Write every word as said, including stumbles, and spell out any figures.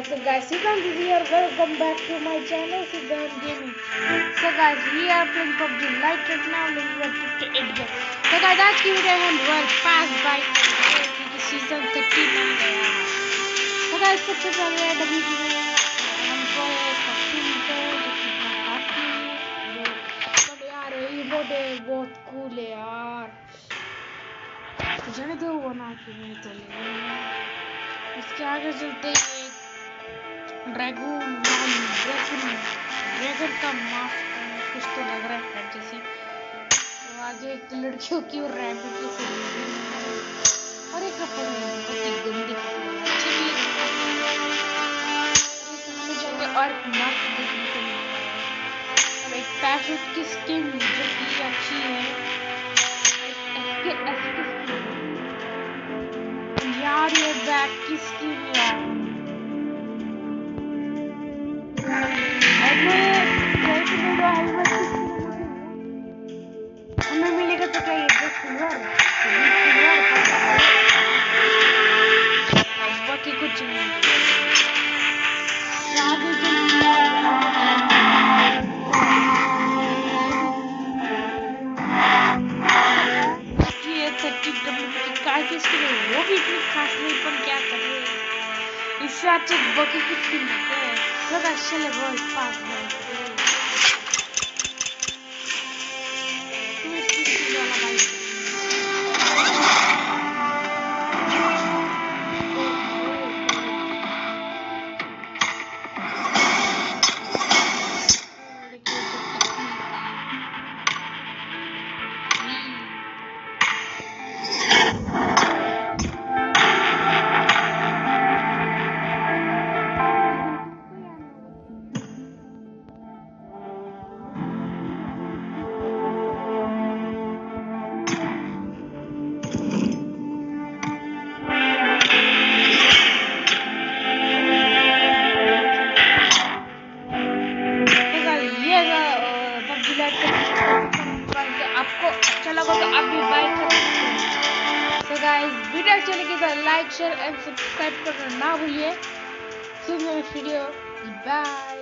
So guys, Siddhant is here. Welcome back to my channel, Siddhant Gaming. So guys, we are playing P U B G Lite right now. Level fifty-eight game. So guys, आज की वीडियो हम world pass bye क्योंकि season thirteen आ गया। So guys, सबसे पहले W की हमको कॉस्ट्यूम पे बट यार ये बहुत बहुत कूल है यार। तो जाने दो वो ना कि नहीं चले। इसके आगे चलते हैं ड्रैगन ड्रैगन ड्रैगन का मास्क कुछ तो लग रहा है जैसे। तो आगे एक लड़कियों की और रैबिट की और एक कपड़े बहुत ही गंदी कपड़े अच्छी भी मुझे और एक मास्क देखने को मिल रहा है और एक पैराशूट की स्किन जो कि अच्छी है इसके इसके यार ये बैग की स्किन यार हमें मिलेगा तो क्या ये सिल्वर बाकी कुछ नहीं ये वो भी इतनी खास नहीं पर क्या कर रहे हैं इससे अच्छे बाकी कुछ नहीं है तो अच्छे लेवल पास आपको अच्छा लगा तो आप भी बाय कर सकते हैं। तो गाइस वीडियो अच्छी लगी तो लाइक शेयर एंड सब्सक्राइब करना ना भूलिए। See you in the next video. Bye.